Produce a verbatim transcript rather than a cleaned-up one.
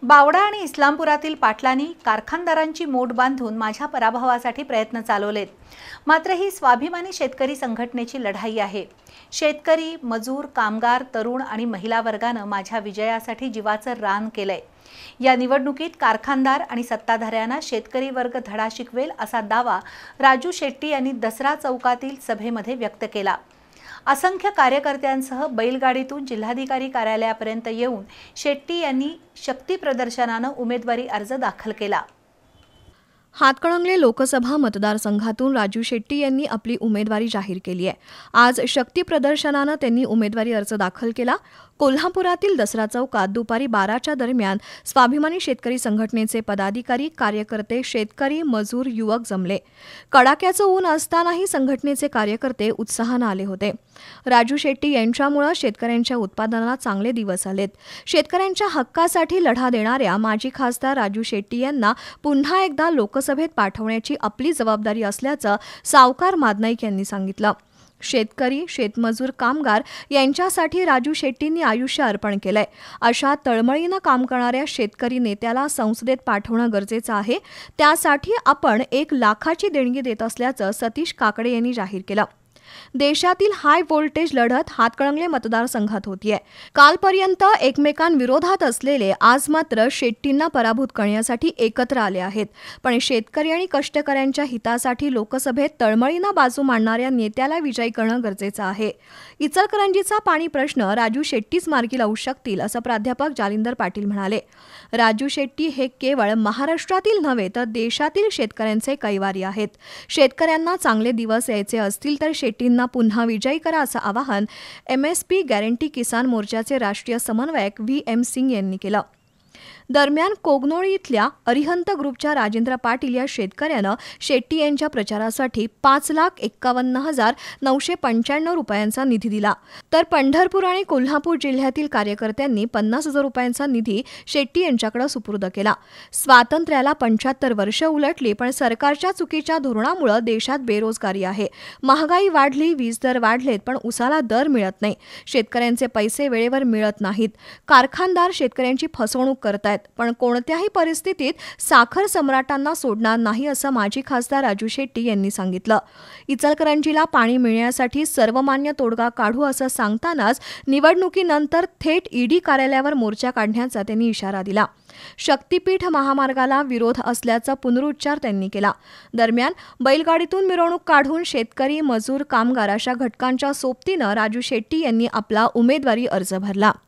बावडा आणि इस्लामपुरातील पाटलांनी कारखानदारांची मोठ बांधून माझ्या पराभवासाठी प्रयत्न चालवलेत। मात्र ही स्वाभिमानी शेतकरी संघटनेची लढाई आहे। शेतकरी, मजूर, कामगार, तरुण आणि महिला वर्गाने माझ्या विजयासाठी जीवाचं रान केलंय। या निवडणुकीत कारखानदार आणि सत्ताधाऱ्यांना शेतकरी वर्ग धडा शिकवेल असा दावा राजू शेट्टी यांनी दसरा चौकातील सभेमध्ये व्यक्त केला। असंख्य कार्यकर्त्यांसह बैलगाडीतून जिल्हाधिकारी कार्यालयापर्यंत येऊन शेट्टी यांनी शक्ती प्रदर्शनाने उमेदवारी अर्ज दाखल केला। हातकणंगले लोकसभा मतदारसंघातून राजू शेट्टी यांनी आपली उमेदवारी जाहीर केली आहे। आज शक्ती प्रदर्शनाने त्यांनी उमेदवारी अर्ज दाखल केला। कोल्हापुरातील दसरा चौकात दुपारी बाराच्या दरम्यान स्वाभिमानी शेतकरी संघटनेचे पदाधिकारी, कार्यकर्ते, शेतकरी, मजूर, युवक जमले। कडाक्याचं ऊन असतानाही संघटनेचे कार्यकर्ते उत्साहाने आले होते। राजू शेट्टी यांच्यामुळे शेतकऱ्यांच्या उत्पादनाला चांगले दिवस आलेत। शेतकऱ्यांच्या हक्कासाठी लढा देणाऱ्या माजी खासदार राजू शेट्टी यांना पुन्हा एकदा लोकसभेत पाठवण्याची आपली जबाबदारी असल्याचं सावकार मादनाईक यांनी सांगितलं। शेतकरी, शेतमजूर, कामगार यांच्यासाठी राजू शेट्टींनी आयुष्य अर्पण केलंय। अशा तळमळीनं काम करणाऱ्या शेतकरी नेत्याला संसदेत पाठवणं गरजेचं आहे। त्यासाठी आपण एक लाखाची देणगी देत असल्याचं सतीश काकडे यांनी जाहीर केलं। देशातील हाय व्होल्टेज लढत हातकणंगले मतदारसंघात होतीये। कालपर्यंत एकमेकांविरोधात असलेले आज मात्र शेट्टींना पराभूत करण्यासाठी एकत्र आले आहेत। पण शेतकरी आणि कष्टकऱ्यांच्या हितासाठी लोकसभेत तळमळीनं बाजू मांडणाऱ्या नेत्याला विजयी करणं गरजेचं आहे। इचलकरंजीचा पाणी प्रश्न राजू शेट्टीच मार्गी लावू शकतील असं प्राध्यापक जालिंदर पाटील म्हणाले। राजू शेट्टी हे केवळ महाराष्ट्रातील नव्हे तर देशातील शेतकऱ्यांचे कैवारी आहेत। शेतकऱ्यांना चांगले दिवस यायचे असतील तर शेट्टींना पुन्हा विजयी करा असं आवाहन एमएसपी गॅरंटी किसान मोर्चाचे राष्ट्रीय समन्वयक व्ही एम सिंग यांनी केलं। दरम्यान कोगनोळी इथल्या अरिहंत ग्रुपच्या राजेंद्र पाटील या शेतकऱ्यानं शेट्टी यांच्या प्रचारासाठी पाच लाख एक्कावन्न हजार नऊशे पंच्याण्णव रुपयांचा निधी दिला। तर पंढरपूर आणि कोल्हापूर जिल्ह्यातील कार्यकर्त्यांनी पन्नास हजार रुपयांचा निधी शेट्टी यांच्याकडे सुपूर्द केला। स्वातंत्र्याला पंच्याहत्तर वर्ष उलटली, पण सरकारच्या चुकीच्या धोरणामुळे देशात बेरोजगारी आहे, महागाई वाढली, वीज दर वाढलेत, पण उसाला दर मिळत नाही, शेतकऱ्यांचे पैसे वेळेवर मिळत नाहीत, कारखानदार शेतकऱ्यांची फसवणूक करतायत, पण कोणत्याही परिस्थितीत साखर सम्राटांना सोडणार नाही असं माजी खासदार राजू शेट्टी यांनी सांगितलं। इचलकरंजीला पाणी मिळण्यासाठी सर्वमान्य तोडगा काढू असं सांगतानाच निवडणुकीनंतर थेट ईडी कार्यालयावर मोर्चा काढण्याचा त्यांनी इशारा दिला। शक्तीपीठ महामार्गाला विरोध असल्याचा पुनरुच्चार त्यांनी केला। दरम्यान बैलगाडीतून मिरवणूक काढून शेतकरी, मजूर, कामगार अशा घटकांच्या सोबतीनं राजू शेट्टी यांनी आपला उमेदवारी अर्ज भरला।